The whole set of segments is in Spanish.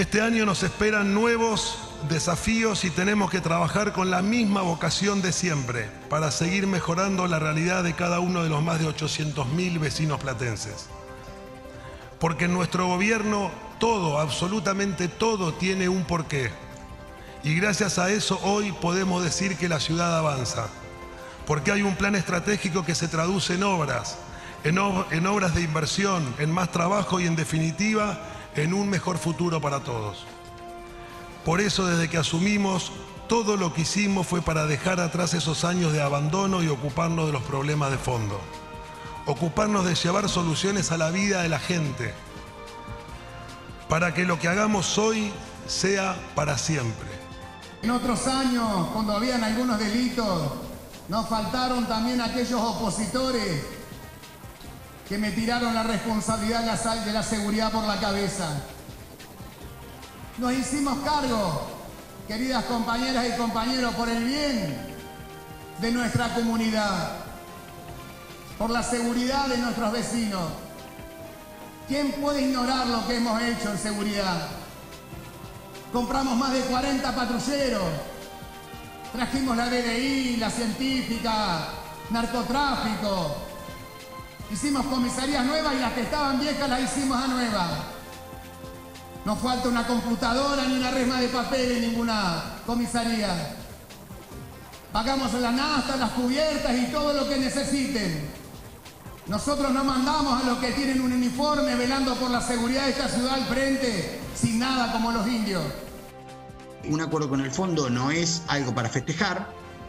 Este año nos esperan nuevos desafíos y tenemos que trabajar con la misma vocación de siempre para seguir mejorando la realidad de cada uno de los más de 800.000 vecinos platenses. Porque en nuestro gobierno todo, absolutamente todo, tiene un porqué. Y gracias a eso hoy podemos decir que la ciudad avanza. Porque hay un plan estratégico que se traduce en obras, en obras de inversión, en más trabajo y en definitiva en un mejor futuro para todos. Por eso desde que asumimos, todo lo que hicimos fue para dejar atrás esos años de abandono y ocuparnos de los problemas de fondo. Ocuparnos de llevar soluciones a la vida de la gente, para que lo que hagamos hoy sea para siempre. En otros años, cuando habían algunos delitos, nos faltaron también aquellos opositores que me tiraron la responsabilidad de la seguridad por la cabeza. Nos hicimos cargo, queridas compañeras y compañeros, por el bien de nuestra comunidad, por la seguridad de nuestros vecinos. ¿Quién puede ignorar lo que hemos hecho en seguridad? Compramos más de 40 patrulleros, trajimos la DDI, la científica, narcotráfico, hicimos comisarías nuevas y las que estaban viejas las hicimos a nuevas. No falta una computadora ni una resma de papel en ninguna comisaría. Pagamos la nafta, las cubiertas y todo lo que necesiten. Nosotros no mandamos a los que tienen un uniforme velando por la seguridad de esta ciudad al frente sin nada como los indios. Un acuerdo con el fondo no es algo para festejar.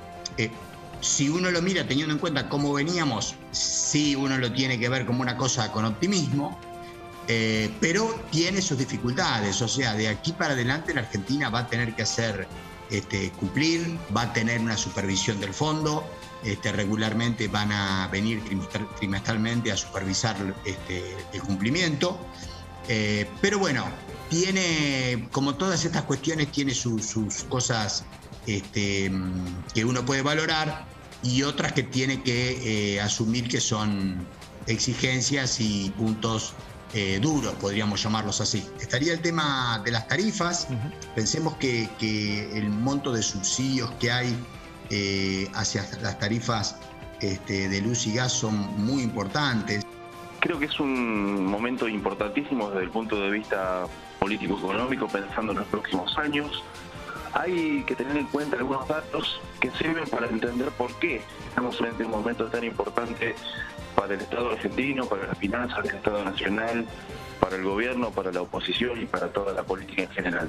Si uno lo mira teniendo en cuenta cómo veníamos, sí uno lo tiene que ver como una cosa con optimismo, pero tiene sus dificultades. O sea, de aquí para adelante la Argentina va a tener que hacer cumplir, va a tener una supervisión del fondo. Regularmente van a venir trimestralmente a supervisar el cumplimiento. Pero bueno, tiene, como todas estas cuestiones, tiene sus cosas que uno puede valorar y otras que tiene que asumir que son exigencias y puntos duros, podríamos llamarlos así. Estaría el tema de las tarifas. Pensemos que el monto de subsidios que hay hacia las tarifas de luz y gas son muy importantes. Creo que es un momento importantísimo desde el punto de vista político-económico, pensando en los próximos años. Hay que tener en cuenta algunos datos que sirven para entender por qué estamos frente a un momento tan importante para el Estado argentino, para las finanzas del Estado nacional, para el gobierno, para la oposición y para toda la política en general.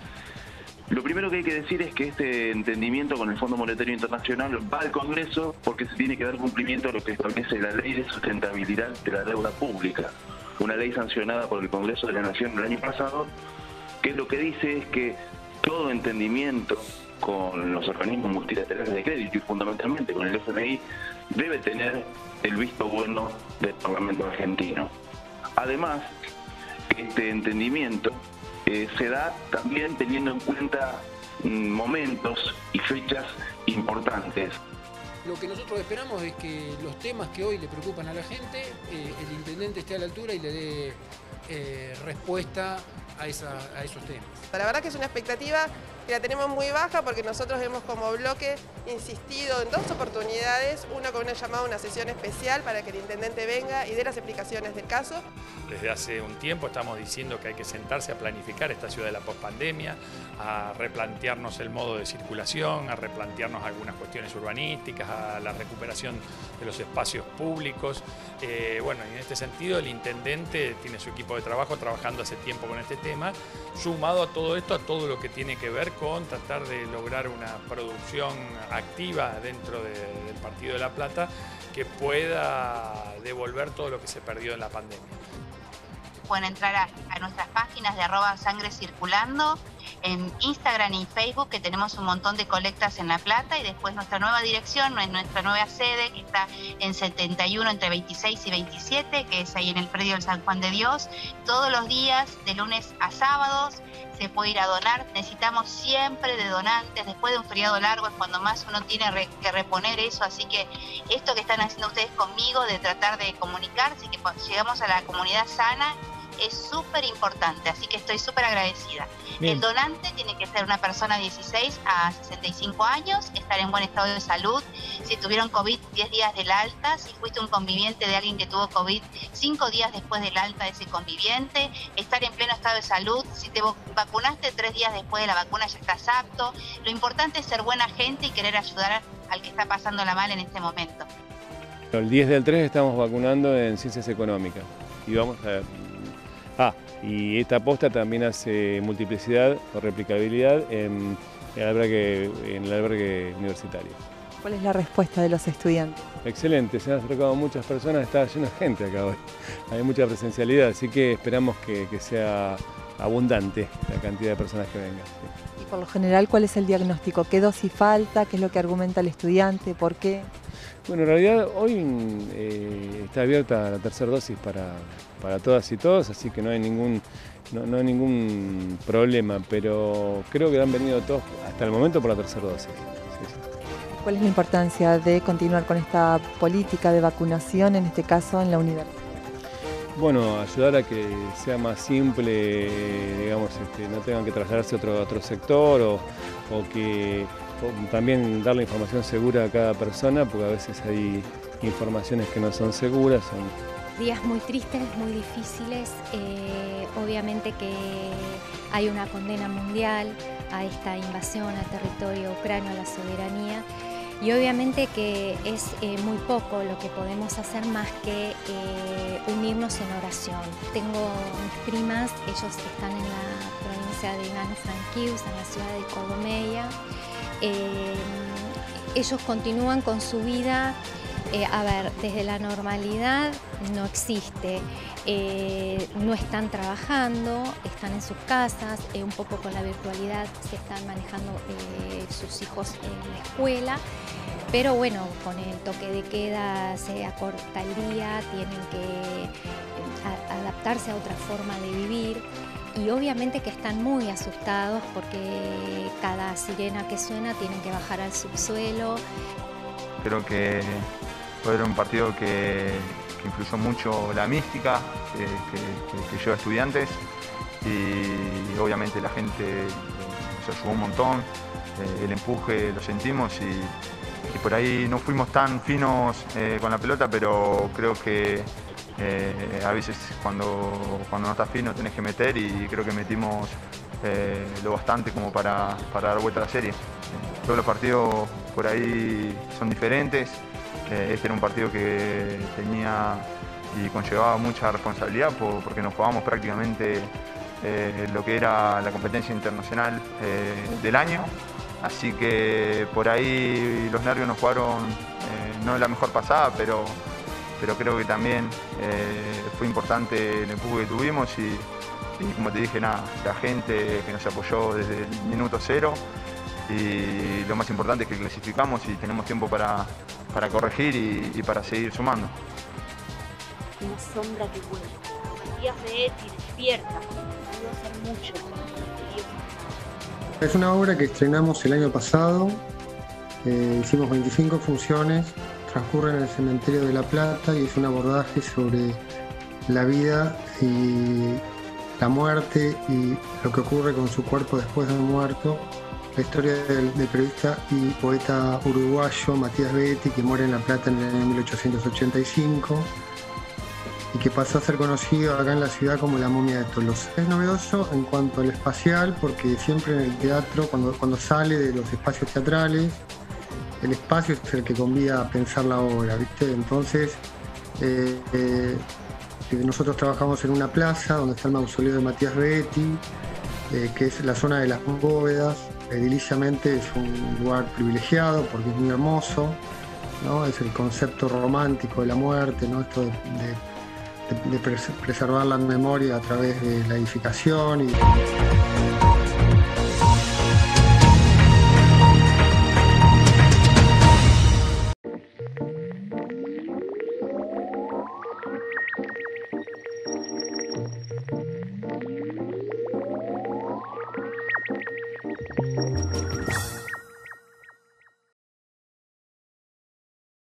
Lo primero que hay que decir es que este entendimiento con el Fondo Monetario Internacional va al Congreso porque se tiene que dar cumplimiento a lo que establece la Ley de Sustentabilidad de la Deuda Pública, una ley sancionada por el Congreso de la Nación el año pasado, que lo que dice es que todo entendimiento con los organismos multilaterales de crédito y fundamentalmente con el FMI debe tener el visto bueno del Parlamento argentino. Además, este entendimiento se da también teniendo en cuenta momentos y fechas importantes. Lo que nosotros esperamos es que los temas que hoy le preocupan a la gente, el intendente esté a la altura y le dé respuesta a esos temas. La verdad que es una expectativa que la tenemos muy baja porque nosotros hemos como bloque insistido en 2 oportunidades, una con una llamada a una sesión especial para que el intendente venga y dé las explicaciones del caso. Desde hace un tiempo estamos diciendo que hay que sentarse a planificar esta ciudad de la pospandemia, a replantearnos el modo de circulación, a replantearnos algunas cuestiones urbanísticas, a la recuperación de los espacios públicos. Bueno, en este sentido el intendente tiene su equipo de trabajo trabajando hace tiempo con este tema, sumado a todo esto, a todo lo que tiene que ver con tratar de lograr una producción activa dentro del Partido de La Plata que pueda devolver todo lo que se perdió en la pandemia. Pueden entrar a nuestras páginas de @sangrecirculando, en Instagram y Facebook, que tenemos un montón de colectas en La Plata, y después nuestra nueva dirección, nuestra nueva sede, que está en 71 entre 26 y 27, que es ahí en el predio del San Juan de Dios. Todos los días, de lunes a sábados, se puede ir a donar. Necesitamos siempre de donantes. Después de un feriado largo es cuando más uno tiene que reponer eso, así que esto que están haciendo ustedes conmigo, de tratar de comunicarse y que llegamos a la comunidad sana, es súper importante, así que estoy súper agradecida. Bien. El donante tiene que ser una persona de 16 a 65 años, estar en buen estado de salud, si tuvieron COVID 10 días del alta, si fuiste un conviviente de alguien que tuvo COVID 5 días después del alta de ese conviviente, estar en pleno estado de salud, si te vacunaste 3 días después de la vacuna ya estás apto. Lo importante es ser buena gente y querer ayudar al que está pasándola mal en este momento. El 10 del 3 estamos vacunando en Ciencias Económicas y vamos a... y esta posta también hace multiplicidad o replicabilidad en el albergue universitario. ¿Cuál es la respuesta de los estudiantes? Excelente, se han acercado muchas personas, está lleno de gente acá hoy. Hay mucha presencialidad, así que esperamos que sea abundante la cantidad de personas que vengan. Sí. Y por lo general, ¿cuál es el diagnóstico? ¿Qué dosis falta? ¿Qué es lo que argumenta el estudiante? ¿Por qué? Bueno, en realidad hoy está abierta la tercera dosis para todas y todos, así que no hay ningún problema, pero creo que han venido todos hasta el momento por la tercera dosis. Sí. ¿Cuál es la importancia de continuar con esta política de vacunación, en este caso en la universidad? Bueno, ayudar a que sea más simple, digamos, no tengan que trasladarse a otro sector o también dar la información segura a cada persona, porque a veces hay informaciones que no son seguras. Días muy tristes, muy difíciles, obviamente que hay una condena mundial a esta invasión al territorio ucraniano, a la soberanía, y obviamente que es muy poco lo que podemos hacer más que unirnos en oración. Tengo mis primas, ellos están en la provincia de Ivano-Frankivsk, en la ciudad de Kolomea. Ellos continúan con su vida, desde la normalidad no existe, no están trabajando, están en sus casas, un poco con la virtualidad se están manejando sus hijos en la escuela, pero bueno, con el toque de queda se acorta el día, tienen que adaptarse a otra forma de vivir. Y obviamente que están muy asustados porque cada sirena que suena tienen que bajar al subsuelo. Creo que fue un partido que influyó mucho la mística que lleva estudiantes y obviamente la gente se ayudó un montón, el empuje lo sentimos y por ahí no fuimos tan finos con la pelota, pero creo que a veces cuando no estás fino tenés que meter y creo que metimos lo bastante como para dar vuelta a la serie. Todos los partidos por ahí son diferentes, este era un partido que tenía y conllevaba mucha responsabilidad porque nos jugábamos prácticamente lo que era la competencia internacional del año, así que por ahí los nervios nos jugaron no la mejor pasada, pero creo que también fue importante el empuje que tuvimos y como te dije, nada, la gente que nos apoyó desde el minuto cero y lo más importante es que clasificamos y tenemos tiempo para corregir y para seguir sumando. Una sombra que vuela, Matías Betti despierta, pudo hacer mucho. Es una obra que estrenamos el año pasado, hicimos 25 funciones. Transcurre en el cementerio de La Plata y es un abordaje sobre la vida y la muerte y lo que ocurre con su cuerpo después de muerto. La historia del periodista y poeta uruguayo Matías Betti, que muere en La Plata en el año 1885 y que pasó a ser conocido acá en la ciudad como la momia de Tolosa. Es novedoso en cuanto al espacial, porque siempre en el teatro, cuando sale de los espacios teatrales, el espacio es el que convida a pensar la obra, ¿viste? Entonces, nosotros trabajamos en una plaza donde está el mausoleo de Matías Betti, que es la zona de las bóvedas. Ediliciamente es un lugar privilegiado porque es muy hermoso, ¿no? Es el concepto romántico de la muerte, ¿no? Esto de preservar la memoria a través de la edificación y